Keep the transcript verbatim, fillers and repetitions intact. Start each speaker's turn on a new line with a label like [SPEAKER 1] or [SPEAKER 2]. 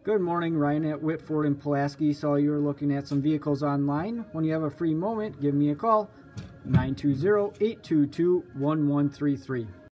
[SPEAKER 1] Good morning, Ryan at Whitford and Pulaski. Saw you were looking at some vehicles online. When you have a free moment, give me a call, nine two zero, eight two two, one one three three.